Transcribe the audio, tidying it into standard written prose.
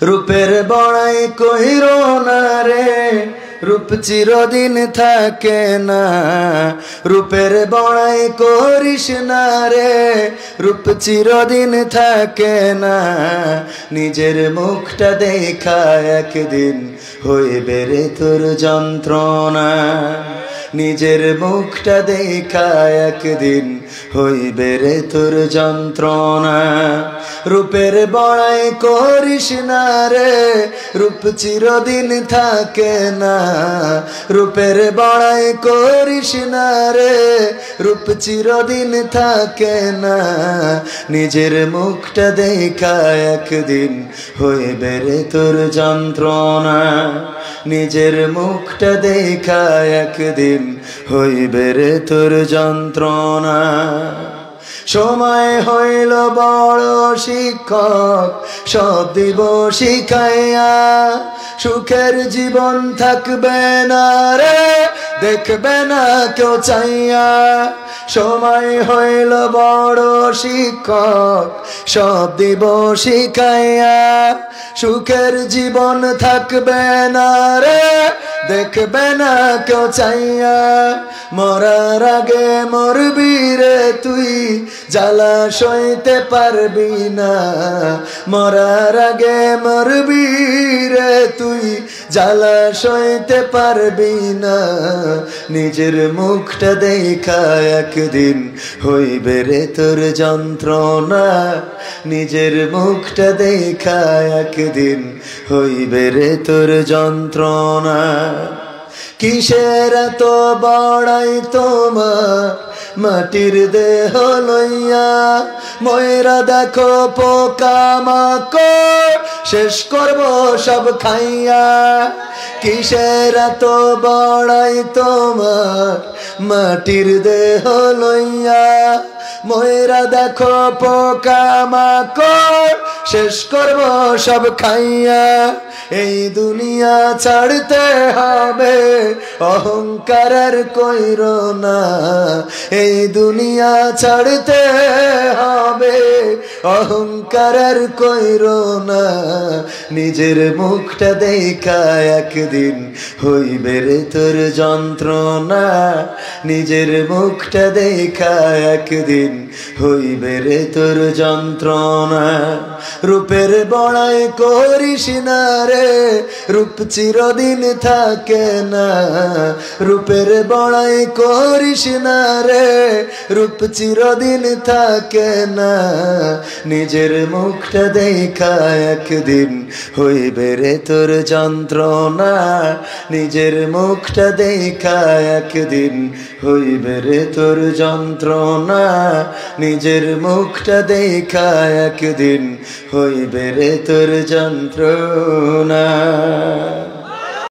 রূপের বড়াই কইরো না রে, রূপ চিরদিন থাকে না। রূপের বড়াই করিস না রে, রূপ চিরদিন থাকে না। নিজের মুখটা দেখা একদিন হইবে রে তোর যন্ত্রণা। নিজের মুখটা দেখা একদিন হইবে রে তোর যন্ত্রণা। রূপের বড়াই করিস না রে, রূপ চিরদিন থাকে না। রূপের বড়াই করিস না রে, রূপ চিরদিন থাকে না। নিজের মুখটা দেখা একদিন হইবে রে তোর যন্ত্রণা। নিজের মুখটা দেখা একদিন হইবে রে তোর যন্ত্রণা। সময় হইল বড় শিক্ষক, সব দিব শিখাইয়া। সুখের জীবন থাকবে না রে, দেখবে না কেউ চাইয়া। সময় হইল বড় শিক্ষক, সব দিব শিখাইয়া। সুখের জীবন থাকবে না রে, দেখবে না কেউ চাইয়া। মরার আগে মরবি রে তুই, জ্বালা সইতে পারবি না। মরার আগে মরবি রে তুই, জ্বালা সইতে পারবি না। নিজের মুখটা দেখা একদিন হইবে রে তোর যন্ত্রণা। নিজের মুখটা দেখা একদিন হইবে রে তোর যন্ত্রণা। কিসের এত বড়াই তোমার মাটির দেহ লইয়া? ময়রা দেখো পোকা মাকড়, শেষ করব সব খাইয়া। কিসের এত বড়াই তোমার মাটির দেহ লইয়া? ময়রা দেখো পোকা মাকড়, শেষ করব সব খাইয়া। এই দুনিয়া ছাড়তে হবে, অহংকারের কইরো না। এই দুনিয়া ছাড়তে হবে, অহংকারের কইরো না। নিজের মুখটা দেখা একদিন হইবে রে তোর যন্ত্রণা। নিজের মুখটা দেখা একদিন হইবে রে তোর যন্ত্রণা। রূপের বড়াই করিস না রে, রূপ চিরদিন থাকে না। রূপের বড়াই করিস না রে, রূপ চিরদিন থাকে না। নিজের মুখটা দেখা একদিন হইবে রে তোর যন্ত্রণা। নিজের মুখটা দেখা একদিন হইবে রে তোর যন্ত্রণা। নিজের মুখটা দেখা একদিন হইবে রে তোর যন্ত্রণা।